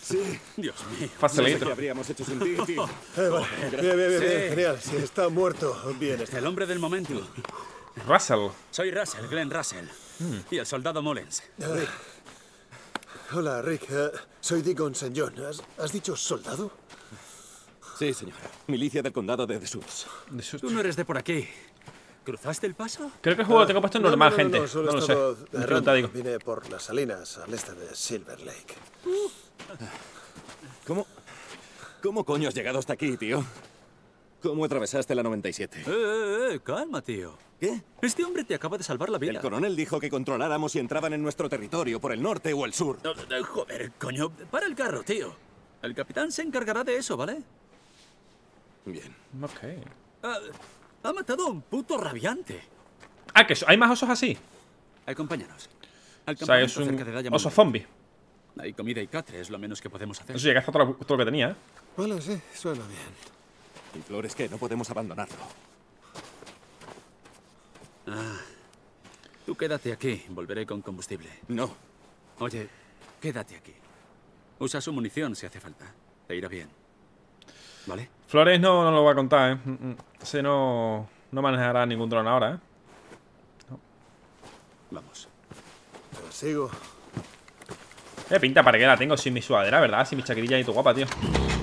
Sí. Dios mío. No sé qué habríamos hecho sin ti, tío. Vale. Bien, genial. Si está muerto, bien está. El hombre del momento. Russell. Soy Russell, Glenn Russell. Y el soldado Mullins. Hola, Rick. Soy Deacon St. John. ¿Has dicho soldado? Sí, señor. Milicia del condado de Deschutes. Tú no eres de por aquí. ¿Cruzaste el paso? Creo que el juego lo tengo puesto en normal, gente. No, solo No he lo estado sé. errando. Digo. Vine por las salinas al este de Silver Lake. ¿Cómo coño has llegado hasta aquí, tío? ¿Cómo atravesaste la 97? Calma, tío. ¿Qué? Este hombre te acaba de salvar la vida. El coronel dijo que controláramos si entraban en nuestro territorio por el norte o el sur. Joder, coño. Para el carro, tío. El capitán se encargará de eso, ¿vale? Bien. Ok. Ha matado a un puto rabiante. Ah, que hay más osos así. Acompáñanos. Al O sea, es campamento un cerca de Diamond oso Lake. zombie. Hay comida y catre, es lo menos que podemos hacer. Eso ya gasta todo lo que tenía, ¿eh? Vale, sí, suena bien. ¿Y Flores qué? No podemos abandonarlo. Tú quédate aquí, volveré con combustible. No. Oye, quédate aquí. Usa su munición si hace falta. Te irá bien. ¿Vale? Flores no lo va a contar, ¿eh? Ese no manejará ningún dron ahora, ¿eh? Vamos. Sigo. Pinta para que la tengo sin mi sudadera, ¿verdad? Sin mi chaquetilla y tu guapa, tío.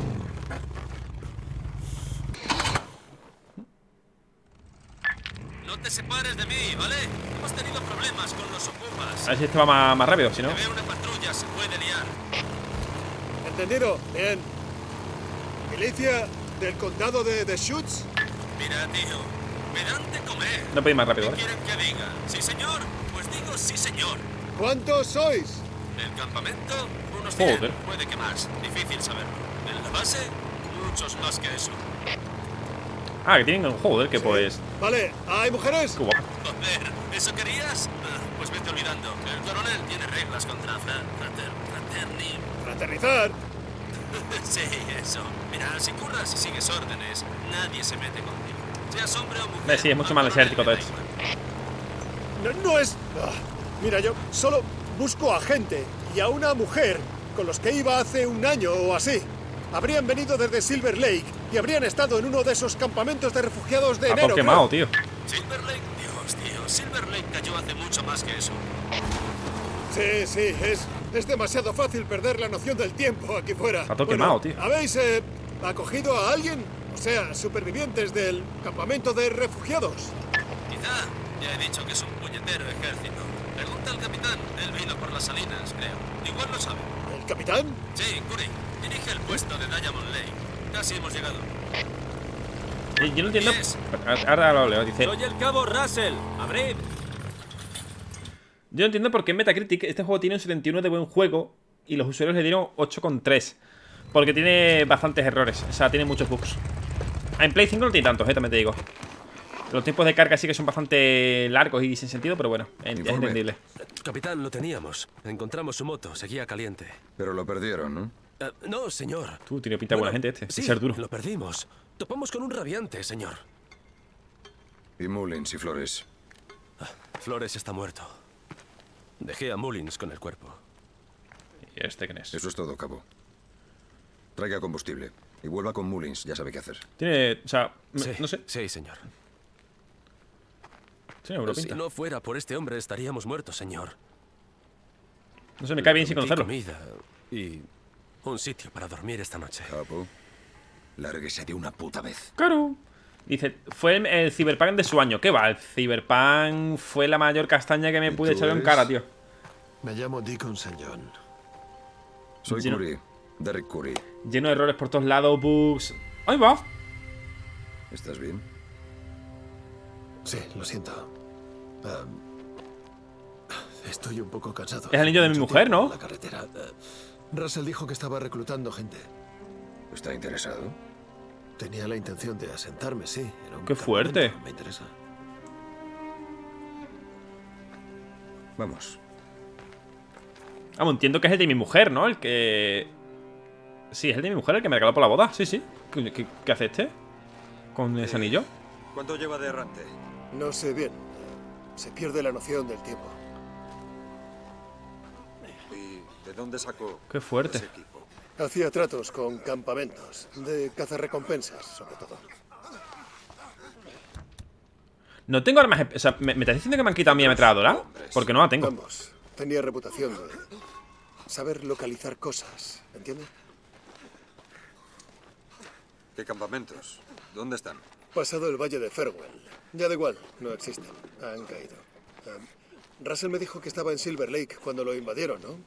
No te separes de mí, ¿vale? Hemos tenido problemas con los ocupas. A ver si este va más rápido, si no. Si ve una patrulla, se puede liar. ¿Entendido? Bien. Milicia del condado de Deschutes. Mira, tío, me dan de comer. No podéis más rápido, ¿Qué ¿vale? quieren que diga? ¿Sí, señor? Pues digo sí, señor. ¿Cuántos sois? ¿El campamento? Unos 100, Joder. puede que más. Difícil saberlo. ¿En la base? Muchos más que eso. Ah, que tienen un joder, que pues. Vale, ¿hay mujeres? Qué guapo. Joder, ¿eso querías? Pues vete olvidando. El coronel tiene reglas contra Fraternizar. Sí, eso. Mira, si curras y sigues órdenes, nadie se mete contigo. Seas hombre o mujer. Sí, es mucho más al desértico todo coronel esto. le da igual. No es... Mira, yo solo busco a gente y a una mujer con los que iba hace un año o así. Habrían venido desde Silver Lake y habrían estado en uno de esos campamentos de refugiados de Ha enero. quemado, creo. tío. Silver Lake, Dios, tío. Silver Lake cayó hace mucho más que eso. Sí, es demasiado fácil perder la noción del tiempo aquí fuera. Está todo quemado, tío. ¿Habéis acogido a alguien? O sea, supervivientes del campamento de refugiados. Quizá. Ya he dicho que es un puñetero ejército. Pregunta al capitán. Él vino por las salinas, creo. Igual lo sabe. ¿El capitán? Sí, Curry. Dirige el puesto de Diamond Lake. Casi hemos llegado. Yo no entiendo. Yes. Ahora lo leo, dice. Soy el cabo Russell. Abrid. Yo no entiendo por qué en Metacritic este juego tiene un 71 de buen juego y los usuarios le dieron 8,3. Porque tiene bastantes errores, o sea, tiene muchos bugs. En Play 5 no tiene tantos, también te digo. Los tiempos de carga sí que son bastante largos y sin sentido, pero bueno, es entendible. Capitán, lo teníamos. Encontramos su moto, seguía caliente. Pero lo perdieron, ¿no? No, señor. Tú, tiene pinta de buena gente este, Sí, ser duro. lo perdimos. Topamos con un rabiante, señor. Y Mullins y Flores. Flores está muerto. Dejé a Mullins con el cuerpo. ¿Y este quién es? Eso es todo, cabo. Traiga combustible. Y vuelva con Mullins, ya sabe qué hacer. Tiene, o sea, Sí, no sé. Sí, señor. Tiene buena Si pinta. no fuera por este hombre, estaríamos muertos, señor. No sé, me cae bien sin Prometí conocerlo. comida y un sitio para dormir esta noche. Cabo, lárguese de una puta vez. Claro. Dice, fue el Cyberpunk de su año. ¿Qué va? El Cyberpunk fue la mayor castaña que me ¿Y pude tú echar en eres? cara, tío. Me llamo Deacon St. John. Soy Lleno- Curry. Derek Curry. Lleno de errores por todos lados, bugs. ¡Ahí va! ¿Estás bien? Sí, lo siento. Estoy un poco cansado. Es el niño de mi Mucho mujer, tiempo ¿no? en la carretera. Russell dijo que estaba reclutando gente. ¿Está interesado? Tenía la intención de asentarme, sí. En un ¡Qué fuerte! campamento. Me interesa. Vamos. Vamos, entiendo que es el de mi mujer, ¿no? El que... Sí, es el de mi mujer el que me regaló por la boda. Sí, sí. ¿Qué hace este? ¿Con ese anillo? ¿Cuánto lleva de errante? No sé bien. Se pierde la noción del tiempo. ¿Y de dónde sacó Qué fuerte. ese equipo? Hacía tratos con campamentos, de cazarrecompensas, sobre todo. No tengo armas... O sea, ¿me estás diciendo que me han quitado mi ametralladora? Porque no la tengo. Ambos. Tenía reputación de saber localizar cosas, ¿entiendes? ¿Qué campamentos? ¿Dónde están? Pasado el valle de Farewell. Ya da igual, no existen. Han caído. Russell me dijo que estaba en Silver Lake cuando lo invadieron, ¿no?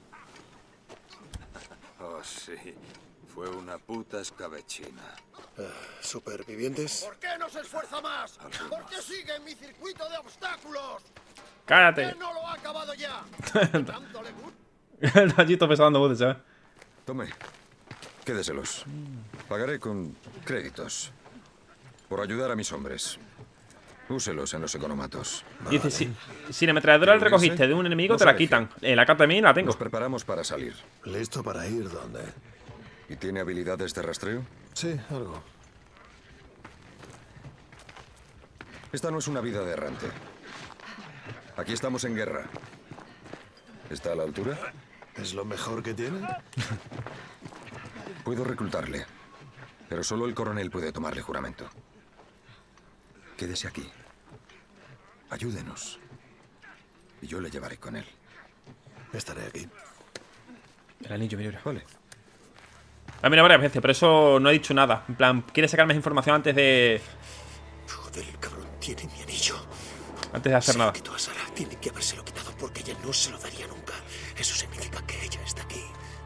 Oh, sí. Fue una puta escabechina. ¿Supervivientes? ¿Por qué no se esfuerza más? ¿Por qué sigue en mi circuito de obstáculos? ¡Cállate! ¿Por qué no lo ha acabado ya? ¿Tanto le gusta? El tallito pesando botes, ¿sabes? Tome. Quédeselos. Pagaré con créditos. Por ayudar a mis hombres. Úselos en los economatos. Dice, si la ametralladora la recogiste de un enemigo, te la quitan. La carta también la tengo. Nos preparamos para salir. ¿Listo para ir dónde? ¿Y tiene habilidades de rastreo? Sí, algo. Esta no es una vida de errante. Aquí estamos en guerra. ¿Está a la altura? ¿Es lo mejor que tiene? Puedo reclutarle, pero solo el coronel puede tomarle juramento. Quédese aquí. Ayúdenos. Y yo le llevaré con él. Estaré aquí. El anillo, mira. Vale. La mira varias veces, pero eso no he dicho nada. En plan, quiere sacar más información antes de... Joder, el cabrón tiene mi anillo. Antes de hacer nada. Quitó a Sara. Tiene que habérselo quitado porque ella no se lo daría nunca. Eso significa que ella está aquí.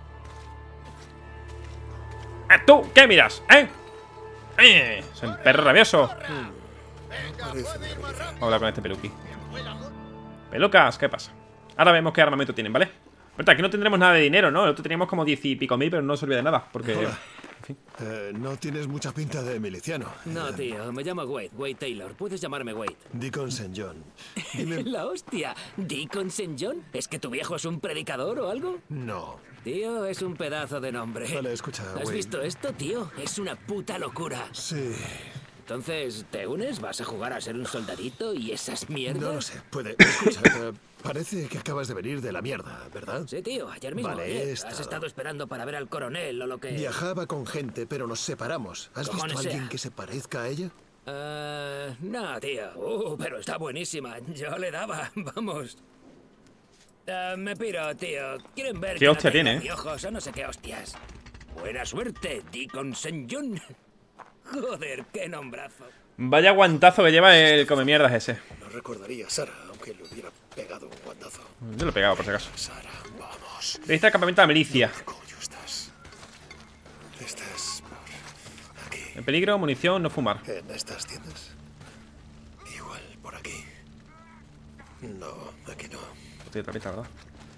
¿Tú? ¿Qué miras? Soy un perro rabioso. Vamos a hablar con este peluquí. Pelucas, ¿qué pasa? Ahora vemos qué armamento tienen, ¿vale? Pero aquí no tendremos nada de dinero, ¿no? Nosotros teníamos como 10 y pico mil, pero no servía de nada. Porque... Hola. No tienes mucha pinta de miliciano. No, tío, me llamo Wade Taylor. Puedes llamarme Wade. Deacon St. John. Dime... La hostia. ¿Deacon St. John? ¿Es que tu viejo es un predicador o algo? No. Tío, es un pedazo de nombre. Vale, escucha, ¿Has Wade. visto esto, tío? Es una puta locura. Sí. Entonces, ¿te unes? ¿Vas a jugar a ser un soldadito y esas mierdas? No lo sé. Puede... Escucha, parece que acabas de venir de la mierda, ¿verdad? Sí, tío, ayer mismo. Vale, ayer. he Has estado. estado esperando para ver al coronel o lo que... Viajaba con gente, pero nos separamos. ¿Has visto Cojones a alguien sea. que se parezca a ella? No, tío. Pero está buenísima. Yo le daba, vamos. Me piro, tío. ¿Quieren ver ¿Qué hostia tiene, ojos o no sé qué hostias? Buena suerte, Deacon St. John. Joder, qué nombrazo. Vaya guantazo que lleva el come mierdas ese. No recordaría a Sara, aunque le hubiera pegado un guantazo. Yo lo he pegado, por si acaso. Sara, vamos. Ahí está el campamento de la milicia. ¿Dónde coño estás? Estás por aquí. En peligro, munición, no fumar. ¿En estas tiendas? Igual por aquí. No, aquí no. Estoy otra pista, ¿verdad?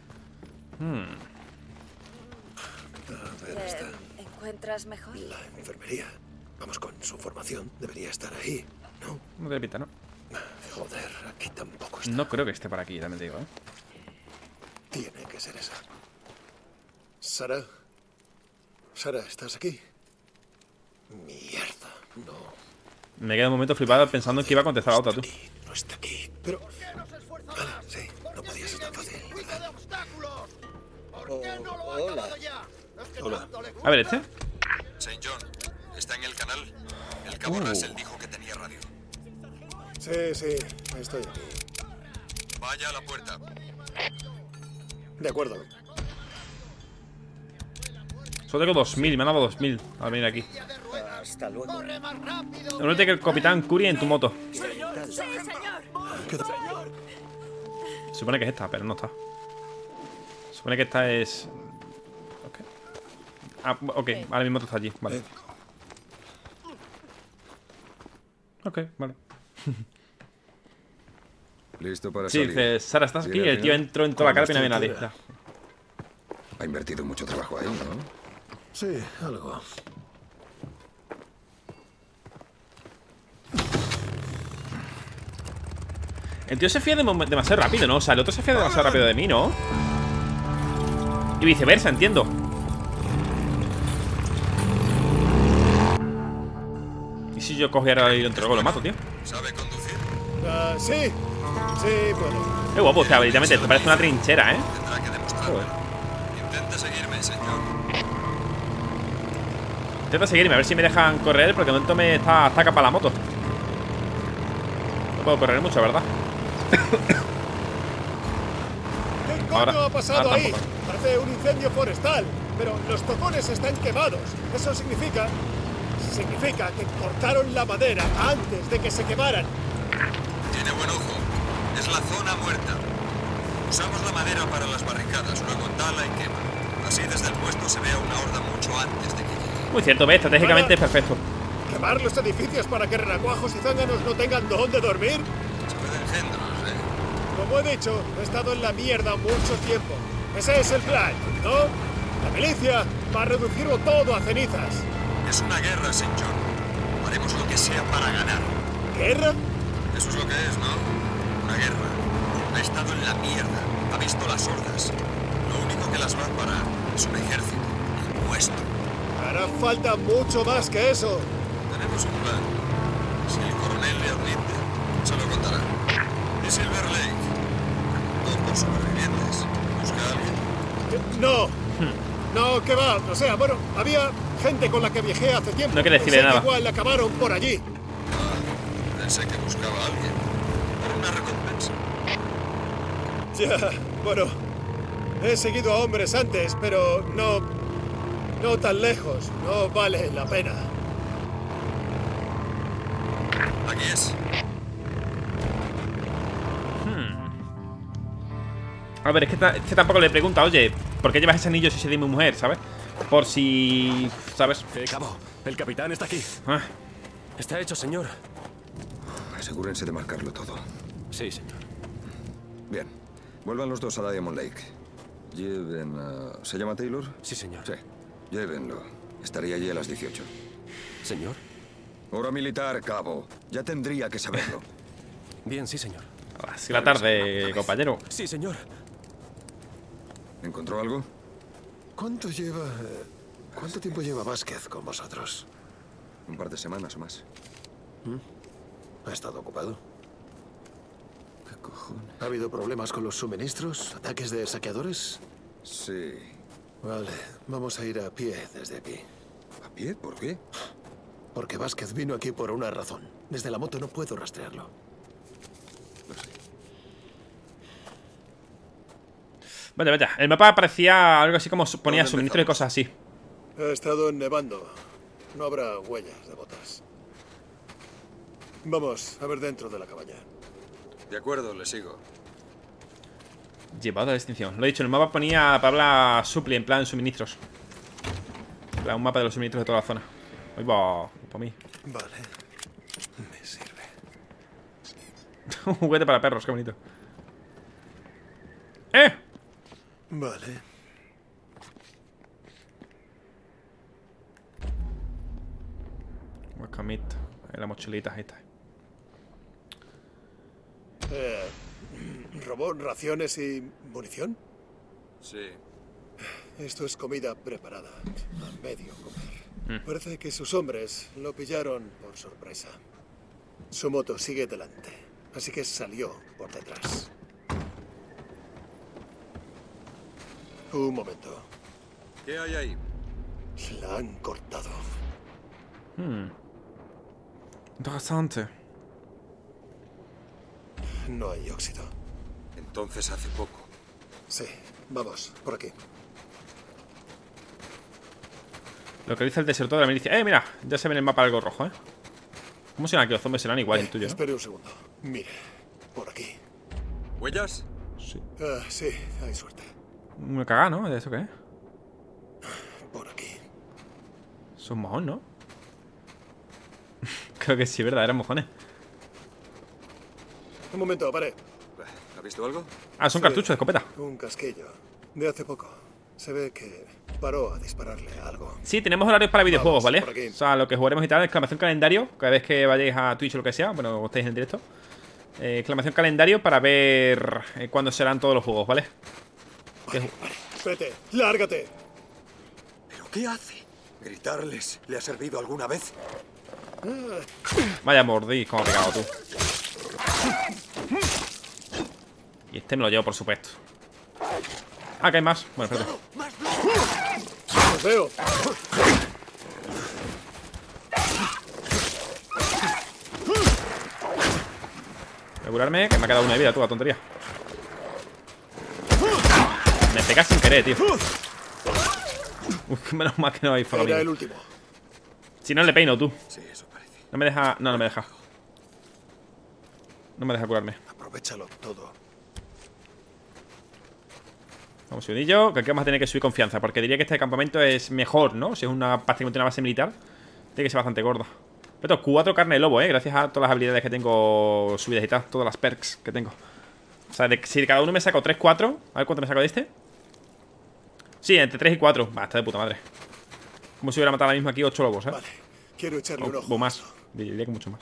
A ver, está ¿Encuentras mejor? la enfermería. Vamos, con su formación debería estar ahí, ¿no? No tiene pinta, ¿no? Joder, aquí tampoco está. No creo que esté por aquí, también te digo, ¿eh? Tiene que ser esa. Sara. Sara, ¿estás aquí? Mierda, no. Me queda un momento flipado pensando en que iba a contestar a otra, tú. No está aquí. Pero... ¿Por qué no se esfuerza Vale, más? sí, no podía ser tan fácil, Circuito ¿verdad? de obstáculos. ¿Por qué no lo ha acabado ya? ¿Es que Hola. tanto le gusta? A ver, este. St. John, ¿está en el canal? El cabo Russell dijo que tenía radio. Sí, sí, estoy aquí. Vaya a la puerta. De acuerdo. Solo tengo 2000, me han dado 2000 al venir aquí. Hasta luego. Corre más rápido. Únete que el capitán Curry en tu moto. Sí, señor. Se supone que es esta, pero no está. Se supone que esta es... Ok. Ah, ok, ahora mismo está allí, vale. Ok, vale. ¿Listo para Sí, salir? dice, Sara, ¿estás aquí? ¿Viene al El tío final? entró en toda la cara y no Con había la nadie. estructura. Ha invertido mucho trabajo ahí, ¿no? Sí, algo. El tío se fía demasiado rápido, ¿no? O sea, el otro se fía demasiado rápido de mí, ¿no? Y viceversa, entiendo. ¿Y si yo cojo y ahora lo entrego, lo mato, tío? ¿Sabe conducir? Sí, sí, puedo. Qué guapo, o sea, literalmente, esto parece una trinchera, ¿eh? Tendrá que demostrarlo. Joder. Intente seguirme, señor. Intento seguirme, a ver si me dejan correr, porque de momento me está capa la moto. No puedo correr mucho, ¿verdad? ¿Qué coño ha pasado ahí? tampoco. Parece un incendio forestal, pero los tocones están quemados. Eso significa que cortaron la madera antes de que se quemaran. Tiene buen ojo. Es la zona muerta. Usamos la madera para las barricadas, luego tala y quema. Así desde el puesto se ve a una horda mucho antes de que llegue. Muy cierto, ¿ves? Estratégicamente es perfecto. ¿Quemar los edificios para que renacuajos y zánganos no tengan dónde dormir? Se ve de engendros, ¿eh? Como he dicho, he estado en la mierda mucho tiempo. Ese es el plan, ¿no? La milicia va a reducirlo todo a cenizas. Es una guerra, St. John. Haremos lo que sea para ganar. ¿Guerra? Eso es lo que es, ¿no? Una guerra. Ha estado en la mierda. Ha visto las hordas. Lo único que las va a parar es un ejército. El nuestro. Hará falta mucho más que eso. Tenemos un plan. Si el coronel le admite, se lo contará. Y Silver Lake. Preguntó por supervivientes. ¿Busca a alguien? No. No, que va. O sea, bueno, había gente con la que viajé hace tiempo. No quiere decirle Pensé que nada. igual acabaron por allí. Ah, pensé que buscaba a alguien. Por una recompensa. Ya, bueno. He seguido a hombres antes, pero no tan lejos. No vale la pena. Aquí es. A ver, es que tampoco le pregunta, oye, ¿por qué llevas ese anillo si se de mi mujer, ¿sabes? Por si... ¿sabes? Cabo, el capitán está aquí. Ah, Está hecho, señor. Asegúrense de marcarlo todo. Sí, señor. Bien. Vuelvan los dos a Diamond Lake. Lleven a... ¿Se llama Taylor? Sí, señor. Sí. Llévenlo. Estaría allí a las 18. Señor. Hora militar, cabo. Ya tendría que saberlo. Bien, sí, señor. a las 6 de la tarde, compañero. Sí, señor. ¿Encontró algo? ¿Cuánto tiempo lleva Vázquez con vosotros? Un par de semanas o más. ¿Ha estado ocupado? ¿Qué cojones? ¿Ha habido problemas con los suministros? ¿Ataques de saqueadores? Sí. Vale, vamos a ir a pie desde aquí. ¿A pie? ¿Por qué? Porque Vázquez vino aquí por una razón. Desde la moto no puedo rastrearlo. Lo sé. Vaya, vaya. El mapa parecía algo así como ponía ¿Dónde suministros y empezamos? cosas así. He estado nevando. No habrá huellas de botas. Vamos a ver dentro de la cabaña. De acuerdo, le sigo. Llevado a la extinción. Lo he dicho, el mapa ponía palabra supli, en plan suministros. En plan, un mapa de los suministros de toda la zona. Ahí va, para mí. Vale. Me sirve. Un juguete para perros, qué bonito. ¡Eh! Vale. Welcome meat. En la mochilita, ahí está. ¿Robó raciones y munición? Sí. Esto es comida preparada. A medio comer. Parece que sus hombres lo pillaron por sorpresa. Su moto sigue delante, así que salió por detrás. Un momento. ¿Qué hay ahí? La han cortado. Interesante. No hay óxido. Entonces hace poco. Sí, vamos, por aquí. Lo que dice el desertor de la milicia. Mira, ya se ve en el mapa algo rojo, ¿Cómo serán aquí los zombies? Serán igual el tuyo, ¿no? Espere un segundo. Mire, por aquí. ¿Huellas? Sí. Sí, hay suerte. Me caga, ¿no? ¿De eso qué es? Por aquí. Son mojón, ¿no? Creo que sí, ¿verdad? Eran mojones. Un momento, pare. ¿Ha visto algo? Ah, son Sí, cartuchos de escopeta. Un casquillo. De hace poco. Se ve que paró a dispararle a algo. Sí, tenemos horarios para videojuegos, Vamos, ¿vale? por aquí. O sea, lo que jugaremos y tal, exclamación calendario. Cada vez que vayáis a Twitch o lo que sea, bueno, o estéis en directo. Exclamación calendario para ver cuándo serán todos los juegos, ¿vale? Vale. Vete, lárgate. ¿Pero qué hace? ¿Gritarles le ha servido alguna vez? Vaya mordí, como ha pegado tú. Y este me lo llevo, por supuesto. Ah, que hay más. Bueno, espérate. Los veo. curarme, que me ha quedado una de vida, toda tontería. Me pega sin querer, tío. Uf, menos mal que no hay fuego. Era el último. Si no, le peino, tú. Sí, eso parece. No me deja... No, no me deja. No me deja curarme. Aprovechalo todo. Vamos, subidillo, que aquí vamos a tener que subir confianza. Porque diría que este campamento es mejor, ¿no? Si es prácticamente una base militar, tiene que ser bastante gorda. Pero 4 carne de lobo, gracias a todas las habilidades que tengo subidas y tal. Todas las perks que tengo. O sea, si de cada uno me saco 3, 4. A ver cuánto me saco de este. Sí, entre 3 y 4. Va, está de puta madre. Como si hubiera matado ahora mismo aquí 8 lobos, Vale, quiero echarle un ojo. O más, diría que mucho más.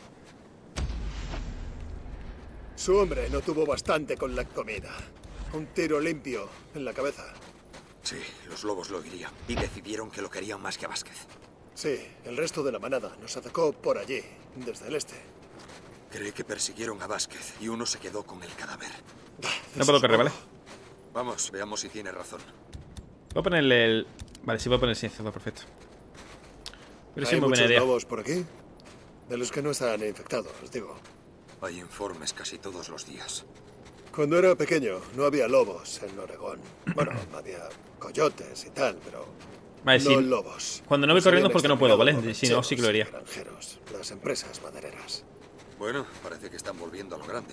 Su hombre no tuvo bastante con la comida. Un tiro limpio en la cabeza. Sí, los lobos lo oirían. Y decidieron que lo querían más que a Vázquez. Sí, el resto de la manada nos atacó por allí, desde el este. Cree que persiguieron a Vázquez y uno se quedó con el cadáver. No puedo correr, ¿vale? Vamos, veamos si tiene razón. Voy a ponerle el... Vale, sí, voy a poner el silenciador, perfecto. Pero sí, ¿Hay muy buena muchos idea. lobos por aquí? De los que no están infectados, digo. Hay informes casi todos los días. Cuando era pequeño no había lobos en Oregón. Bueno, había coyotes y tal, pero Vale, no sí. lobos. Cuando no voy Los corriendo habían es porque no puedo, ¿vale? exterminado Si no, sí que lo haría. los granjeros, las empresas madereras. Bueno, parece que están volviendo a lo grande.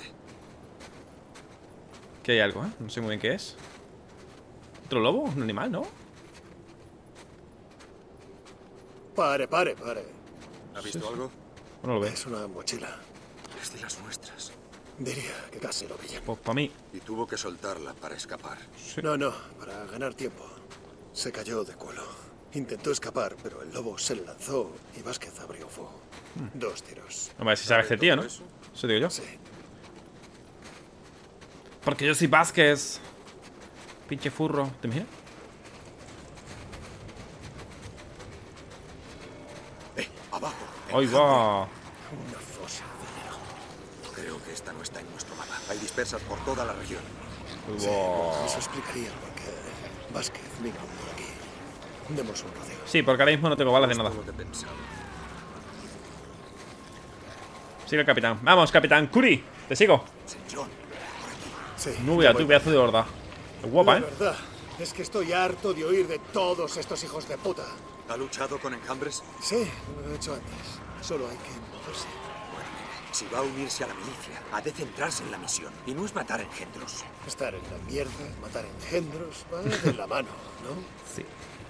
Que hay algo, ¿eh? No sé muy bien qué es. ¿Otro lobo? ¿Un animal, no? Pare. ¿Ha visto algo? ¿O no lo ves? Es una mochila. Es de las nuestras. Diría que casi lo pillan. Pues para mí. Y tuvo que soltarla para escapar. Sí. No, para ganar tiempo. Se cayó de culo. Intentó escapar, pero el lobo se le lanzó y Vázquez abrió fuego. 2 tiros. No, ver si sabe este tío, ¿no? ¿Eso? Eso digo yo. Sí. Porque yo soy Vázquez. Pinche furro. ¿Te imaginas? Abajo. ¡Ay, va! Una fosa de hierro. Creo que esta no está en nuestro mapa. Hay dispersas por toda la región. ¡Ay, va! Eso explicaría por qué Vázquez vino por aquí. Demos un rodeo. Sí, porque ahora mismo no tengo balas de nada. Todo lo que pensaba. Sigue el capitán. ¡Vamos, capitán Curry! ¡Te sigo! John, Sí, No voy a ya tu voy. pedazo de horda. Qué guapa, La ¿eh? verdad es que estoy harto de oír de todos estos hijos de puta. ¿ha luchado con enjambres? Sí, lo he hecho antes. Solo hay que moverse. Bueno, mire, si va a unirse a la milicia, ha de centrarse en la misión. Y no es matar engendros. Estar en la mierda, matar engendros, va de la mano, ¿no? Sí.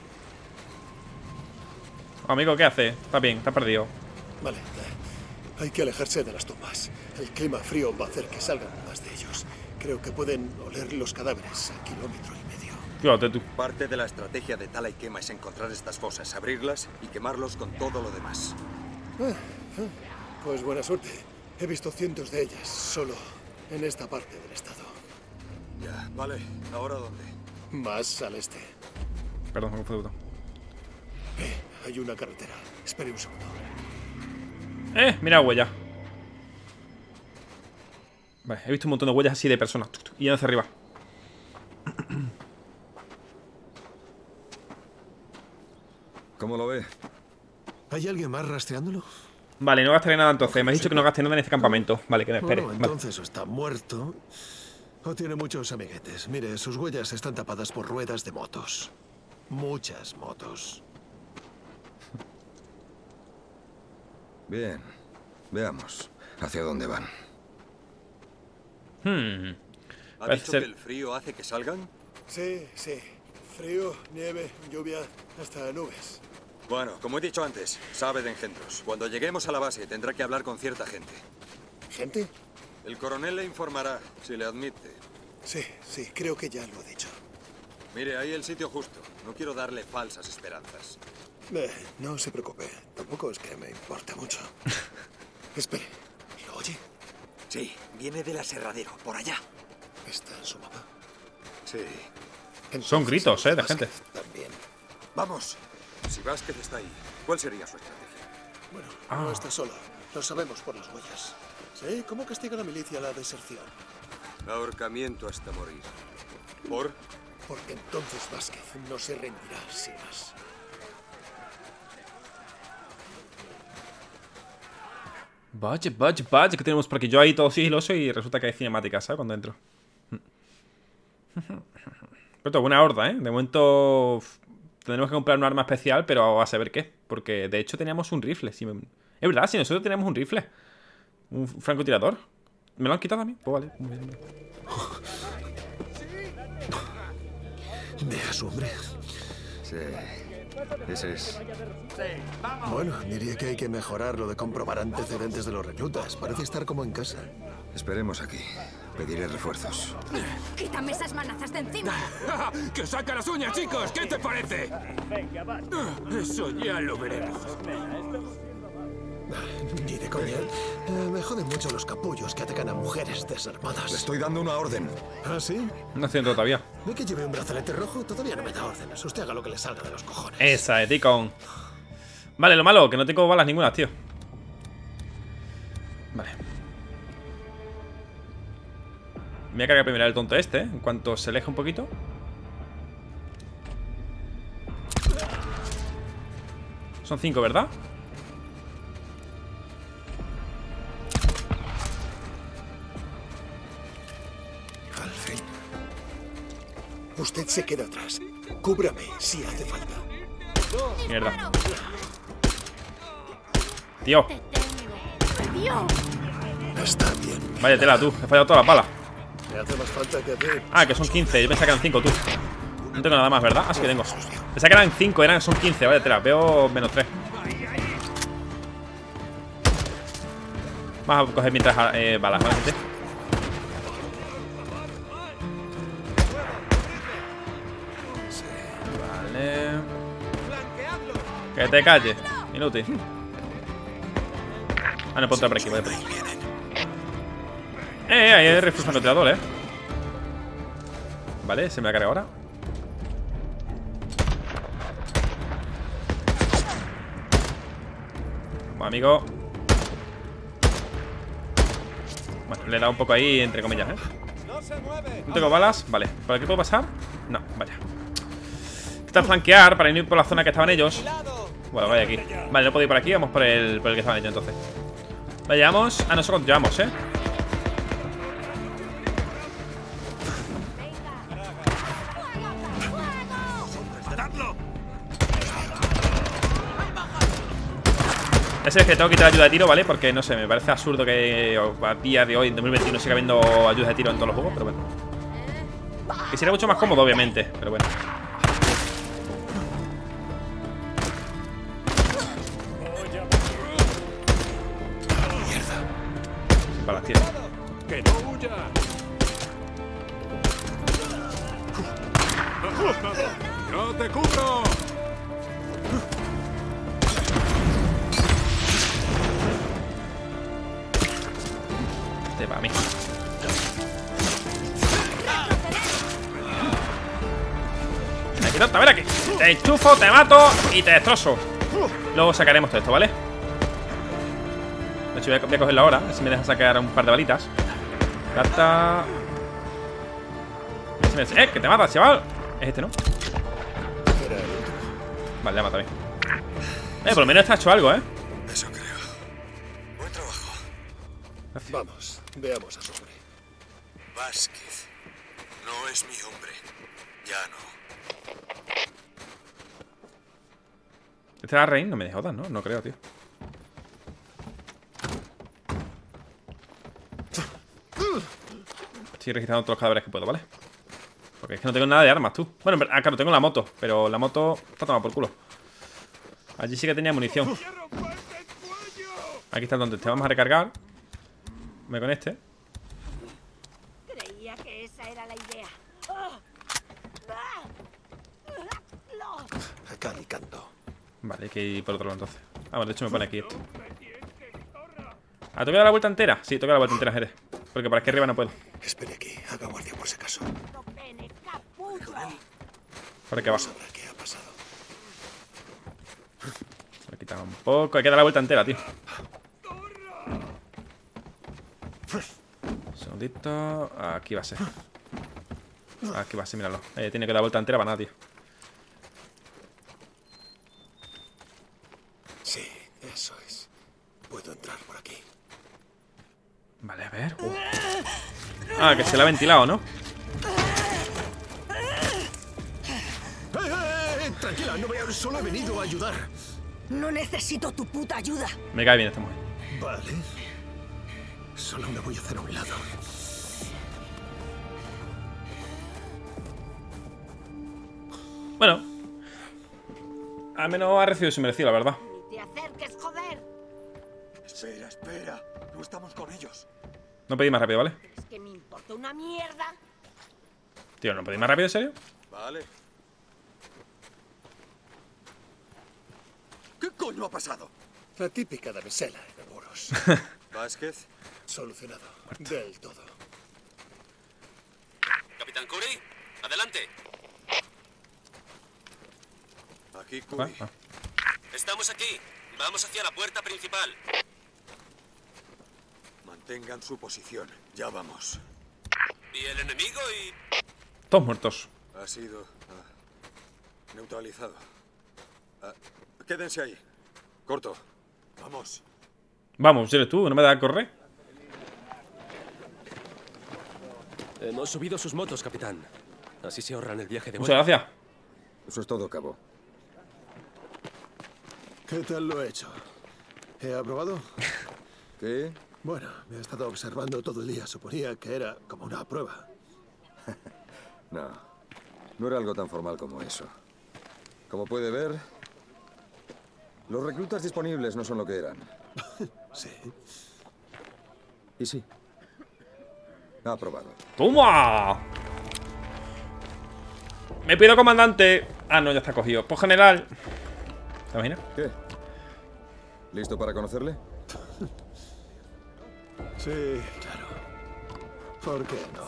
Amigo, ¿qué hace? Está bien, está perdido. Vale, hay que alejarse de las tumbas. El clima frío va a hacer que salgan más de ellos. Creo que pueden oler los cadáveres a 1,5 kilómetros. Fíjate tú. Parte de la estrategia de tala y quema es encontrar estas fosas, abrirlas y quemarlos con todo lo demás. Pues buena suerte. He visto cientos de ellas solo en esta parte del estado. Ya, vale. ¿Ahora dónde? Más al este. Perdón, me confundí. Hay una carretera. Espere un segundo. Mira huella. Vale, he visto un montón de huellas así de personas. Y hacia arriba. ¿Cómo lo ve? ¿Hay alguien más rastreándolo? Vale, no gastaré nada entonces. Me has dicho que no gasté nada en este campamento. Vale, que me espere. Bueno, Vale. entonces o está muerto o tiene muchos amiguetes. Mire, sus huellas están tapadas por ruedas de motos. Muchas motos. Bien. Veamos. ¿Hacia dónde van? ¿Ha Parece dicho ser- que el frío hace que salgan? Sí. Frío, nieve, lluvia, hasta nubes. Bueno, como he dicho antes, sabe de engendros. Cuando lleguemos a la base tendrá que hablar con cierta gente. ¿Gente? El coronel le informará, si le admite. Sí, creo que ya lo he dicho. Mire, ahí el sitio justo. No quiero darle falsas esperanzas. No se preocupe. Tampoco es que me importe mucho. Espere, ¿lo oye? Sí, viene del aserradero, por allá. ¿Está en su mapa? Sí. Son gritos, de Vázquez gente. También. Vamos. Si Vázquez está ahí, ¿cuál sería su estrategia? Bueno, no está solo. Lo sabemos por las huellas. ¿Sí? ¿Cómo castiga la milicia la deserción? Ahorcamiento hasta morir. ¿Por? Porque entonces Vázquez no se rendirá sin más. Vaya, que tenemos por aquí. Yo ahí todo sigiloso y resulta que hay cinemática, ¿sabes? Cuando entro. Pero buena horda, ¿eh? De momento tendremos que comprar un arma especial, pero a saber qué. Porque de hecho teníamos un rifle. Es verdad, si nosotros teníamos un rifle. Un francotirador. ¿Me lo han quitado a mí? Pues vale. ¿Ve a su hombre? Sí. Ese es. Bueno, diría que hay que mejorar lo de comprobar antecedentes de los reclutas. Parece estar como en casa. Esperemos aquí. Pediré refuerzos. ¡Quítame esas manazas de encima! ¡Que saca las uñas, chicos! ¿Qué te parece? Eso ya lo veremos. Ni de coña. Me joden mucho los capullos que atacan a mujeres desarmadas. Le estoy dando una orden. ¿Ah, sí? No haciendo todavía. ¿Ve que lleve un brazalete rojo? Todavía no me da órdenes. Usted haga lo que le salga de los cojones. Esa, Ticon. Vale, lo malo, que no tengo balas ninguna, tío. Vale. Me voy a cargar primero el tonto este, ¿eh? En cuanto se aleje un poquito. Son 5, ¿verdad? Al fin. Usted se queda atrás. Cúbrame si hace falta. Mierda. Tío. Está bien. Vaya tela, tú. He fallado toda la bala. Me hace más falta que a ti. Ah, que son 15. Yo pensaba que eran 5, tú. No tengo nada más, ¿verdad? Ah, sí que tengo. Pensaba que eran 5, son 15. Vaya tela. Veo menos 3. Vamos a coger mientras balas, ¿vale, gente? Vale. Que te calles, inútil. Ah, no puedo entrar por aquí, voy por aquí. Ahí hay rifle francotirador, Vale, se me va a cargar ahora. Vamos, amigo. Bueno, le he dado un poco ahí, entre comillas, No tengo balas, vale. ¿Por aquí puedo pasar? No, vaya. Está flanquear para ir por la zona que estaban ellos. Bueno, vaya aquí. Vale, no puedo ir por aquí, vamos por el que estaban ellos entonces. Vale, llevamos. Ah, nosotros llevamos, Ese es que tengo que quitar ayuda de tiro, ¿vale? Porque, no sé, me parece absurdo que a día de hoy, en 2021, siga habiendo ayuda de tiro en todos los juegos, pero bueno. Que sería mucho más cómodo, obviamente, pero bueno. Sin balas, tío. ¡Que no huya! ¡No te cubro! Para mí. A ver aquí. Te enchufo, te mato y te destrozo. Luego sacaremos todo esto, ¿vale? De hecho, voy a cogerlo ahora. A ver si me deja sacar un par de balitas. Gata. Que te mata, chaval. Es este, ¿no? Vale, ya mata bien. Por lo menos está hecho algo, Eso creo. Buen trabajo. Gracias. Vamos, veamos a su hombre. Vázquez. No es mi hombre. Ya no. ¿Este era Rain? No me jodas, ¿no? No creo, tío. Estoy registrando todos los cadáveres que puedo, ¿vale? Porque es que no tengo nada de armas, tú. Bueno, claro, tengo la moto. Pero la moto está tomada por culo. Allí sí que tenía munición. Aquí está el donde te vamos a recargar. Me con este. Creía que esa era la idea. Calicando. Vale, hay que ir por otro lado entonces. Ah, bueno, de hecho me pone aquí esto. ¿Ah, tengo que dar la vuelta entera? Sí, tengo que dar la vuelta entera, Jerez. Porque para aquí arriba no puedo. Espere aquí, haga guardia por si acaso. Por aquí abajo. Sabrá qué ha pasado. Me quitan un poco. Hay que dar la vuelta entera, tío. Un segundito. Aquí va a ser. Aquí va a ser, míralo. Tiene que dar vuelta entera para nada, tío. Sí, eso es. Puedo entrar por aquí. Ah, que se la ha ventilado, ¿no? Tranquila, no voy a... Solo he venido a ayudar. No necesito tu puta ayuda. Me cae bien esta mujer. Vale. Solo me voy a hacer a un lado. Bueno. Al menos ha recibido su merecido, la verdad. Ni te acerques, joder. Espera, espera. No estamos con ellos. No pedí más rápido, ¿vale? ¿Crees que me importa una mierda? Tío, ¿no pedí más rápido, en serio? Vale. ¿Qué coño ha pasado? La típica damisela en apuros. Vázquez. Solucionado. Del todo. Capitán Curry, adelante. Aquí, Curry. Estamos aquí. Vamos hacia la puerta principal. Mantengan su posición. Ya vamos. Y el enemigo Todos muertos. Ha sido neutralizado. Quédense ahí. Corto. Vamos. Vamos, eres tú, ¿no me da a correr? Hemos subido sus motos, capitán. Así se ahorran el viaje de Muchas vuelta. gracias. Eso es todo, cabo. ¿Qué tal lo he hecho? ¿He aprobado? ¿Qué? Bueno, me he estado observando todo el día. Suponía que era como una prueba. No. No era algo tan formal como eso. Como puede ver, los reclutas disponibles no son lo que eran. Sí. Y sí. Ha aprobado. ¡Toma! Me pido comandante. Ah, no, ya está cogido. Pues general. ¿Te imaginas? ¿Qué? ¿Listo para conocerle? Sí, claro. ¿Por qué no?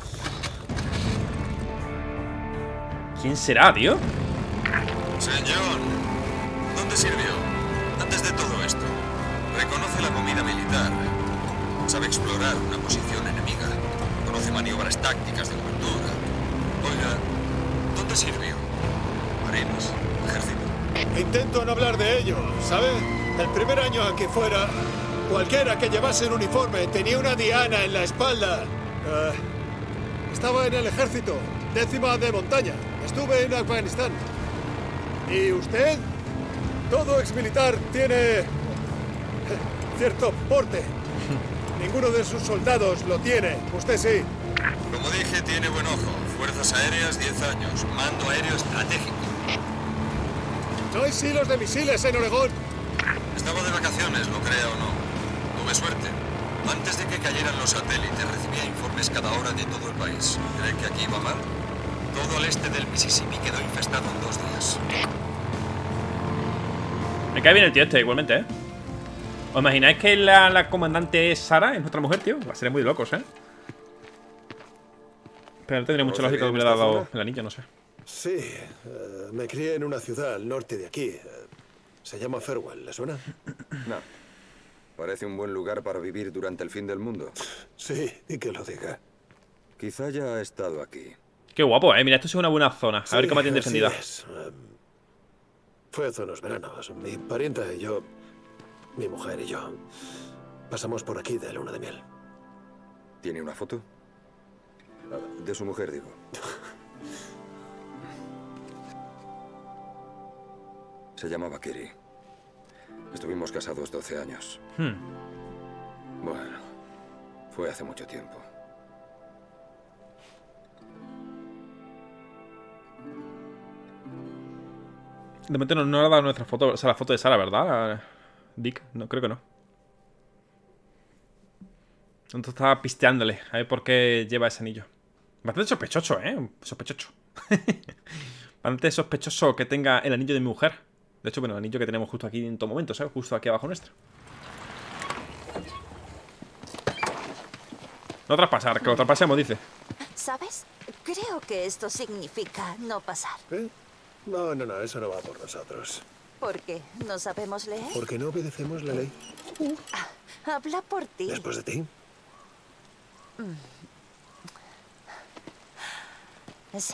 ¿Quién será, tío? Señor, ¿dónde sirvió? Antes de todo esto, reconoce la comida militar. Sabe explorar una posición enemiga. Conoce maniobras tácticas de cobertura. Oiga, ¿dónde sirvió? Marines, ejército. Intento no hablar de ello, ¿sabe? El primer año aquí fuera, cualquiera que llevase el uniforme tenía una diana en la espalda. Estaba en el ejército, 10ª de montaña. Estuve en Afganistán. ¿Y usted? Todo exmilitar tiene cierto porte. Ninguno de sus soldados lo tiene. Usted sí. Como dije, tiene buen ojo. Fuerzas aéreas, 10 años. Mando aéreo estratégico. ¿No hay silos de misiles en Oregón? Estaba de vacaciones, lo crea o no. Tuve suerte. Antes de que cayeran los satélites, recibía informes cada hora de todo el país. ¿Cree que aquí iba mal? Todo el este del Mississippi quedó infestado en 2 días. Me cae bien el tío este, igualmente, ¿eh? ¿Os imagináis que la comandante es Sara? ¿Es nuestra mujer, tío? Va a ser muy de locos, ¿eh? Pero no tendría mucha lógica que me hubiera dado el anillo, no sé. Sí, me crié en una ciudad al norte de aquí. Se llama Farewell, ¿le suena? No. Parece un buen lugar para vivir durante el fin del mundo. Sí, y que lo diga. Quizá ya ha estado aquí. Qué guapo, ¿eh? Mira, esto es una buena zona. A ver cómo tiene así defendida. es. Fue hace unos veranos. Mi parienta y yo, mi mujer y yo, pasamos por aquí de luna de miel. ¿Tiene una foto? De su mujer, digo. Se llamaba Kiri. Estuvimos casados 12 años. Bueno, fue hace mucho tiempo. De momento no ha dado nuestra foto, o sea, la foto de Sara, ¿verdad? Dick, no, creo que no. Entonces estaba pisteándole, a ver por qué lleva ese anillo. Bastante sospechoso, ¿eh? Sospechoso. Bastante sospechoso que tenga el anillo de mi mujer. De hecho, bueno, el anillo que tenemos justo aquí en todo momento, ¿sabes? Justo aquí abajo nuestro. No traspasar, que lo traspasemos, dice. ¿Sabes? Creo que esto significa no pasar. ¿Eh? No, eso no va por nosotros. ¿Por qué? ¿No sabemos leer? Porque no obedecemos la ley. Habla por ti. ¿Después de ti? Sí.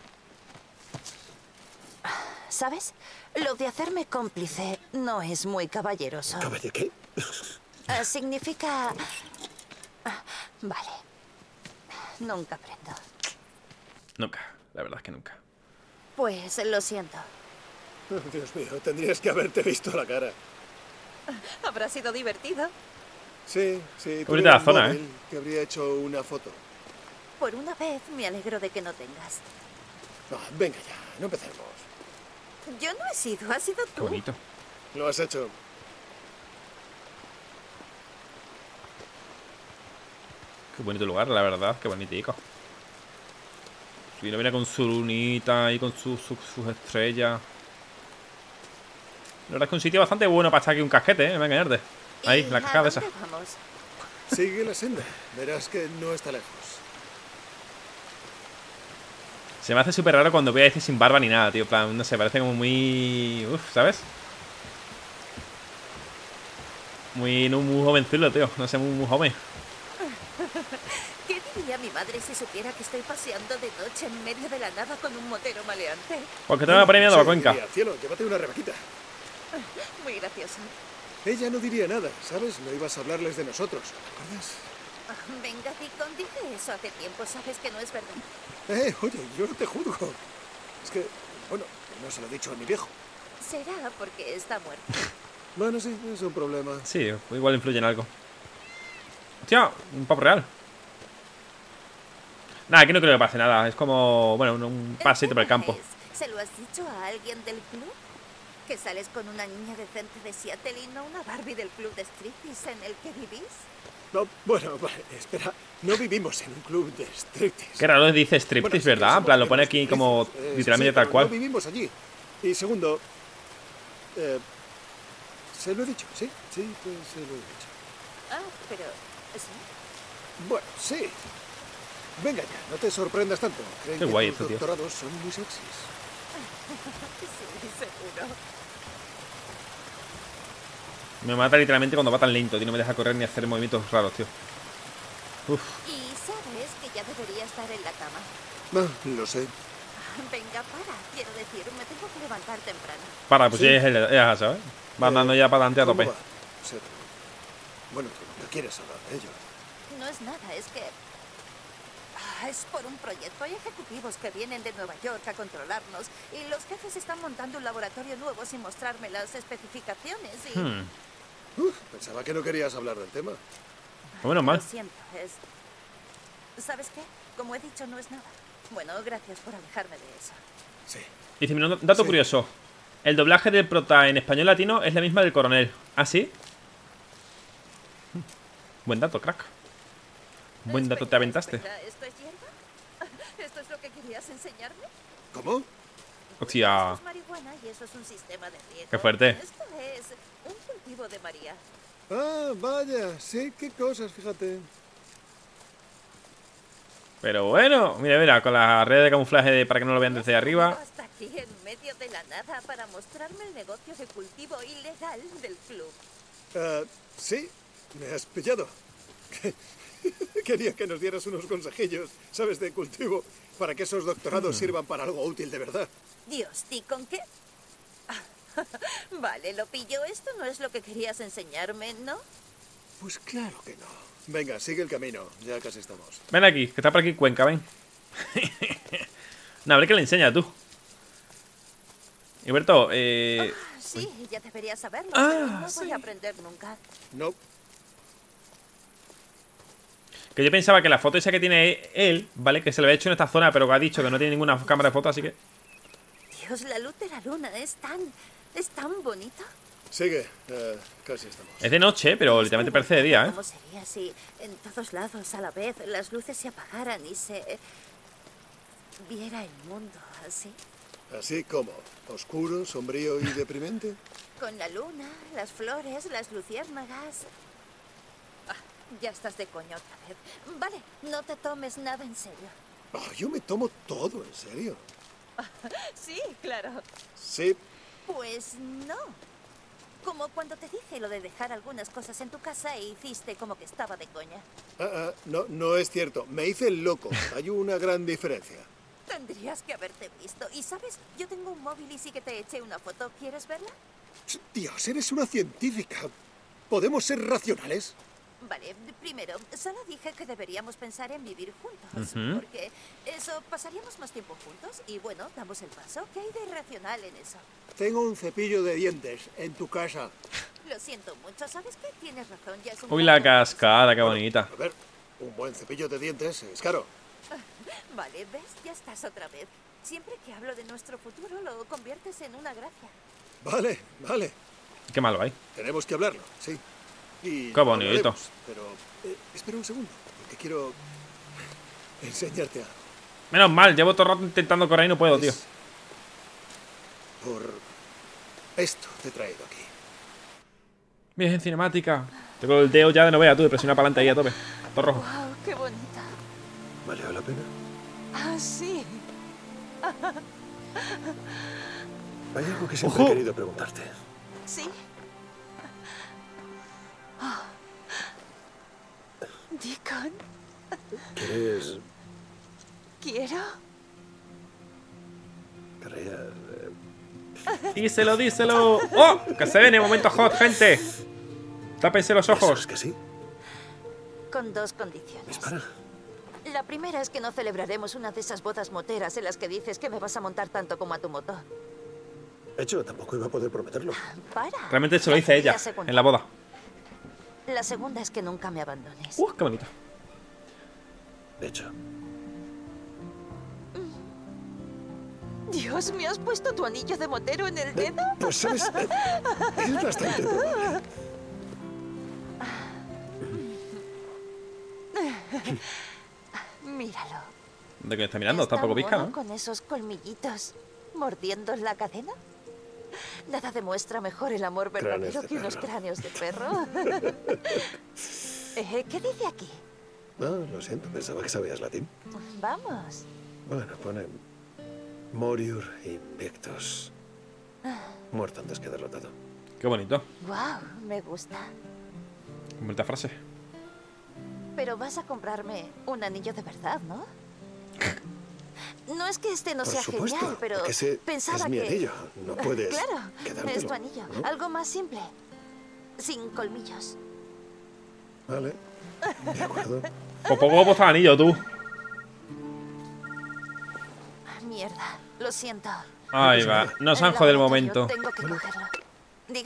¿Sabes? Lo de hacerme cómplice no es muy caballeroso. ¿Caballero qué? Significa... Vale. Nunca aprendo. Nunca, la verdad es que nunca. Pues lo siento. Oh, Dios mío, tendrías que haberte visto la cara. Habrá sido divertido. Sí, sí. Bonita la zona, móvil que habría hecho una foto. Por una vez me alegro de que no tengas. Venga ya, no empecemos. Yo no he sido, has sido Qué tú. bonito. Lo has hecho. Qué bonito lugar, la verdad, qué bonitico. Si no viene con su lunita y con sus estrellas. La verdad es que un sitio bastante bueno para estar aquí un casquete, me voy a engañarte. Ahí, la cagada esa. Vamos. Sigue la senda, verás que no está lejos. Se me hace súper raro cuando veo a este sin barba ni nada, tío. En plan, no sé, parece como muy... Uf, ¿sabes? Muy jovenzuelo, tío. No sé, muy joven. ¿Qué diría mi madre si supiera que estoy paseando de noche en medio de la nada con un motero maleante? Porque te van premiando la cuenca. Diría, cielo, llévate una rebequita. Muy gracioso. Ella no diría nada, ¿sabes? No ibas a hablarles de nosotros, ¿recuerdas? Venga, Deacon, dije eso hace tiempo. Sabes que no es verdad. Oye, yo no te juzgo. Es que, bueno, no se lo he dicho a mi viejo. Será porque está muerto. Bueno, sí, es un problema. Sí, igual influye en algo. Hostia, un pavo real. Nada, aquí no creo que pase nada. Es como, bueno, un pasito por el campo. ¿Se lo has dicho a alguien del club? ¿Que sales con una niña decente de Seattle y no una Barbie del club de striptease en el que vivís? No, bueno, vale, espera. No vivimos en un club de striptease. Qué raro dice striptease, Bueno, ¿verdad? En plan, lo pone aquí como literalmente sí, tal cual. No vivimos allí. Y segundo, se lo he dicho, sí, pues se lo he dicho. Ah, pero... ¿sí? Bueno, sí. Venga ya, no te sorprendas tanto. Creen Qué que guay tus esto, tío. doctorados son muy sexys. Sí, seguro. Me mata literalmente cuando va tan lento, tío. No me deja correr ni hacer movimientos raros, tío. Uf. Y sabes que ya debería estar en la cama. Lo sé. Venga, para. Quiero decir, me tengo que levantar temprano. Para, pues ¿Sí? ya sabes. Va andando ya para adelante a ¿Cómo tope. va? Sí. Bueno, tú no quieres hablar de ello. No es nada, es que... es por un proyecto. Hay ejecutivos que vienen de Nueva York a controlarnos y los jefes están montando un laboratorio nuevo sin mostrarme las especificaciones y... Pensaba que no querías hablar del tema. Bueno, mal. Lo siento, es... ¿Sabes qué? Como he dicho, no es nada. Bueno, gracias por alejarme de eso. Sí. Dice, mira, un dato curioso. El doblaje del prota en español latino es la misma del coronel. ¿Ah, sí? Buen dato, crack. Buen dato te aventaste. Espera, ¿esto es hierba? ¿Esto es lo que querías enseñarme? ¿Cómo? Hostia. Esto es marihuana y eso es un sistema de riego. Qué fuerte. Esto es un cultivo de María. Ah, vaya, sí, qué cosas, fíjate. Pero bueno, mira, con la red de camuflaje para que no lo vean desde arriba. Hasta aquí en medio de la nada para mostrarme el negocio de cultivo ilegal del club. Sí, me has pillado. Quería que nos dieras unos consejillos, ¿sabes? De cultivo, para que esos doctorados sirvan para algo útil de verdad. Dios, ¿y con qué? Vale, lo pillo. Esto no es lo que querías enseñarme, ¿no? Pues claro que no. Venga, sigue el camino, ya casi estamos. Ven aquí, que está por aquí Cuenca, ven. No, a ver qué le enseña tú. Hilberto, sí, ya deberías saberlo, pero no voy a aprender nunca. No. Que yo pensaba que la foto esa que tiene él, ¿vale? Que se lo había hecho en esta zona, pero que ha dicho que no tiene ninguna cámara de foto, así que... Dios, la luz de la luna es tan bonita. Sigue, casi estamos. Es de noche, pero literalmente parece de día, ¿eh? ¿Cómo sería si en todos lados a la vez las luces se apagaran y se viera el mundo así? ¿Así como? ¿Oscuro, sombrío y deprimente? Con la luna, las flores, las luciérnagas... ya estás de coño otra vez. Vale, no te tomes nada en serio. Yo me tomo todo en serio. Sí, claro. Sí. Pues no. Como cuando te dije lo de dejar algunas cosas en tu casa e hiciste como que estaba de coña. No es cierto. Me hice el loco. Hay una gran diferencia. Tendrías que haberte visto. Y sabes, yo tengo un móvil y sí que te eché una foto. ¿Quieres verla? Dios, eres una científica. ¿Podemos ser racionales? Vale, primero, solo dije que deberíamos pensar en vivir juntos. Porque eso, pasaríamos más tiempo juntos y bueno, damos el paso. ¿Qué hay de irracional en eso? Tengo un cepillo de dientes en tu casa. Lo siento mucho, ¿sabes qué? Tienes razón, ya es un... Uy, la cascada, qué bonita. A ver, un buen cepillo de dientes es caro. Vale, ¿ves? Ya estás otra vez. Siempre que hablo de nuestro futuro lo conviertes en una gracia. Vale, vale. Qué malo hay. Tenemos que hablarlo, sí. Y qué bonito. Pero espera un segundo, porque quiero enseñarte algo. Menos mal, llevo todo el rato intentando correr y no puedo, tío. Por esto te he traído aquí. Bien, cinemática. Tengo el dedo ya de no vea, tú, de presionar para adelante ahí a tope. Todo rojo. Wow, qué bonita. ¿Valió la pena? Ah, sí. Hay algo que siempre he querido preguntarte. Sí. Oh. Deacon. ¿Quieres...? Quiero. Díselo, díselo. ¡Oh! Que se viene momento hot, gente. Tápense los ojos. ¿Es que sí? Con dos condiciones. Dispara. La primera es que no celebraremos una de esas bodas moteras en las que dices que me vas a montar tanto como a tu moto. De hecho, tampoco iba a poder prometerlo. Para. Realmente se lo dice ella en la boda. La segunda es que nunca me abandones. Qué bonito. De hecho. Dios, ¿me has puesto tu anillo de motero en el dedo? Pues sabes, es bastante probable. Míralo. ¿De qué está mirando? Está un poco visca, ¿no? Con esos colmillitos mordiendo la cadena. Nada demuestra mejor el amor verdadero que unos cráneos de perro. ¿Qué dice aquí? No, lo siento, pensaba que sabías latín. Vamos. Bueno, pone Moriur Invictus. Muerto antes que derrotado. Qué bonito. Wow, me gusta. Qué bonita frase. Pero vas a comprarme un anillo de verdad, ¿no? No es que este no sea genial, pero ese pensaba es mi anillo. No puedes Claro, quedártelo, es tu anillo. ¿no? Algo más simple. Sin colmillos. Vale. De acuerdo. Pues poco está el anillo, tú. Mierda, lo siento. Ahí va. No se han jodido el momento. Tengo que cogerlo. ¿Diga?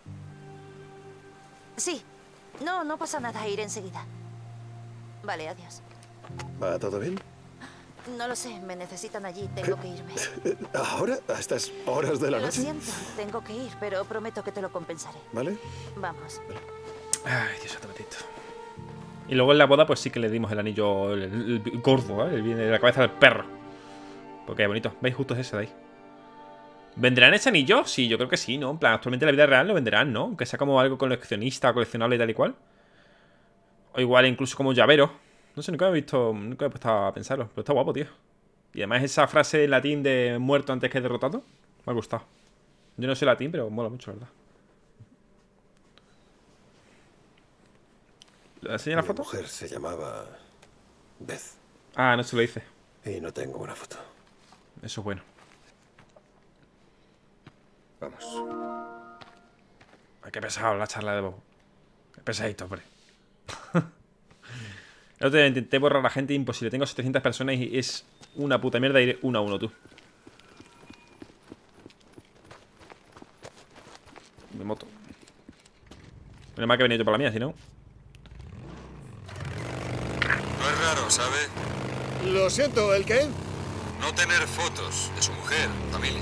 Sí. No pasa nada, iré enseguida. Vale, adiós. ¿Va todo bien? No lo sé, me necesitan allí, tengo que irme. ¿Ahora? ¿A estas horas de la Lo noche? siento, tengo que ir, pero prometo que te lo compensaré. ¿Vale? Vamos. Ay, Dios, santo bendito. Y luego en la boda, pues sí que le dimos el anillo, el gordo, ¿eh? El viene de la cabeza del perro. Porque es bonito. ¿Veis? Justo es ese de ahí. ¿Vendrán ese anillo? Sí, yo creo que sí, ¿no? En plan, actualmente en la vida real lo venderán, ¿no? Aunque sea como algo coleccionista, coleccionable y tal y cual. O igual incluso como llavero. No sé, nunca he visto, nunca he puesto a pensarlo. Pero está guapo, tío. Y además esa frase en latín de muerto antes que derrotado, me ha gustado. Yo no sé latín, pero mola mucho, la verdad. ¿Le enseña la foto? Mi mujer se llamaba Beth. Ah, no se lo dice. Y no tengo una foto. Eso es bueno. Vamos. Ay, qué pesado la charla de Bob. Qué pesadito, hombre. El otro día intenté borrar a la gente, imposible. Tengo 700 personas y es una puta mierda ir uno a uno, tú. Mi moto. Menos mal que he venido yo por la mía, si no. No es raro, ¿sabe? Lo siento, ¿el qué? No tener fotos de su mujer, familia.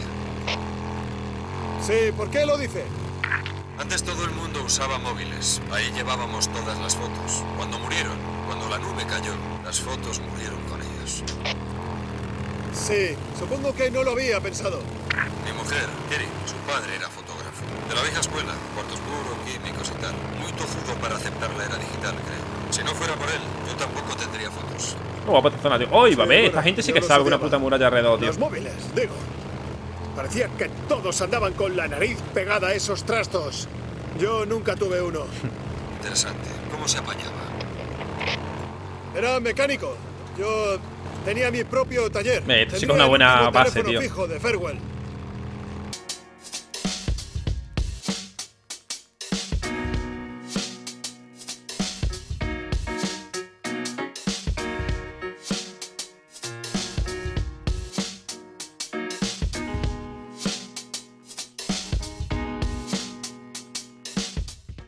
Sí, ¿por qué lo dice? Antes todo el mundo usaba móviles. Ahí llevábamos todas las fotos. Cuando murieron, cuando la nube cayó, las fotos murieron con ellos. Sí, supongo que no lo había pensado. Mi mujer, Kerry, su padre era fotógrafo. De la vieja escuela, cuartos puros, químicos y tal. Muy tozudo para aceptar la era digital, creo. Si no fuera por él, yo tampoco tendría fotos. Qué guapa esta zona, tío. ¡Uy, va a ver! Esta gente sí que sabe una puta muralla alrededor, tío. Los móviles, digo. Parecía que todos andaban con la nariz pegada a esos trastos. Yo nunca tuve uno. Interesante. ¿Cómo se apañaba? Era mecánico. Yo tenía mi propio taller. Esto sí que es una buena base, tío. Fijo de Farewell.